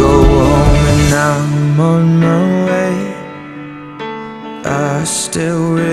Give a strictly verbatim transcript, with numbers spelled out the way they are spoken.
go home and I'm on my way. I still